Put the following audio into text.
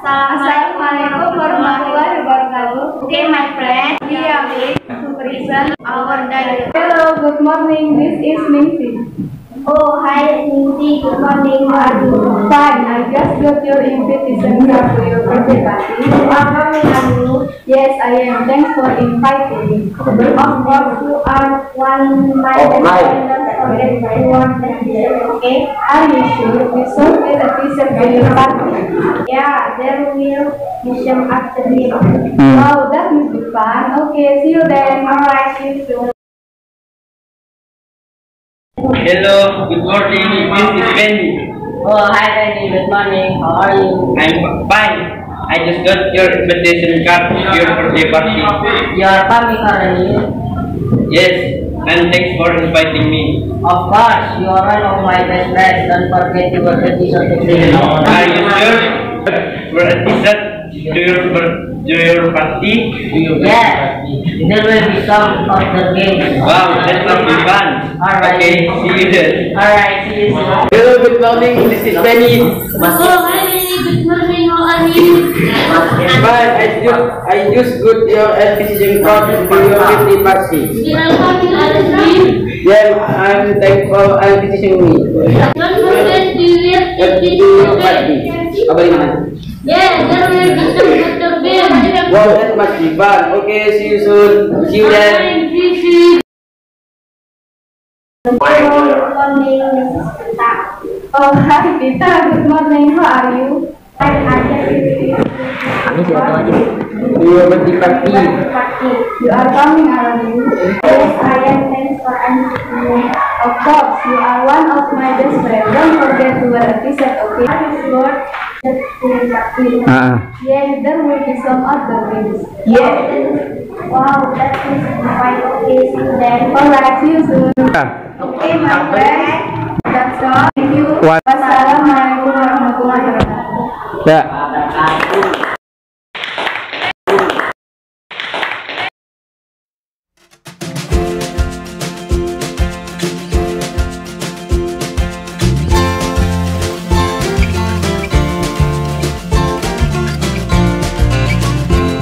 Assalamualaikum warahmatullahi wabarakatuh. Okay, my friend, we are here to present our diary. Hello, good morning. This is Ningsi. Oh, hi, Ninti. Good morning. How are you? Fine. I just got your invitation card to your birthday party. You are coming, are you? Yes, I am. Thanks for inviting me. Of course, you are one my Oh, my. Okay. Are you sure? We should get a t-shirt for your party. Yeah, there will be some after this. Wow, that will be fun. Okay, see you then. Alright, see you soon. Hello, good morning. This is Benny. Oh, hi Benny, good morning. How are you? I'm fine. I just got your invitation card to your birthday party. You are coming already? Yes, and thanks for inviting me. Of course, you are one of my best friends. Don't forget to wear the t-shirt today. Are you sure? Wear a t-shirt to your party? Yeah, there will be some outdoor games. Wow, that must be fun. Alright. Okay, see you then. Alright, see you soon. Hello, good morning. This is Benny. Oh, hi, good morning. How are you? Fine, I just got your invitation card to your birthday party. You are coming already? Yeah, I'm thankful for inviting me. Don't forget to wear At the your party. Apa ini? Yeah, there will be some outdoor games. Wow, that must be fun. Okay, see you soon. See you then. Good morning, Mrs. Pita. Oh, hi, Tita. Good morning. How are you? I'm Kami siapa aja? Your birthday party. You are coming, are you? Yes, I am. Thanks for inviting me. Of course, you are one of my best friends. Don't forget to wear a t-shirt, okay? What is your party? Yes, there will be some other games. Yes. Wow, that is fine. Okay, see you then. Alright, see you soon. Okay, my friend. That's all. Thank you. Wassalamualaikum warahmatullahi wabarakatuh. Ya.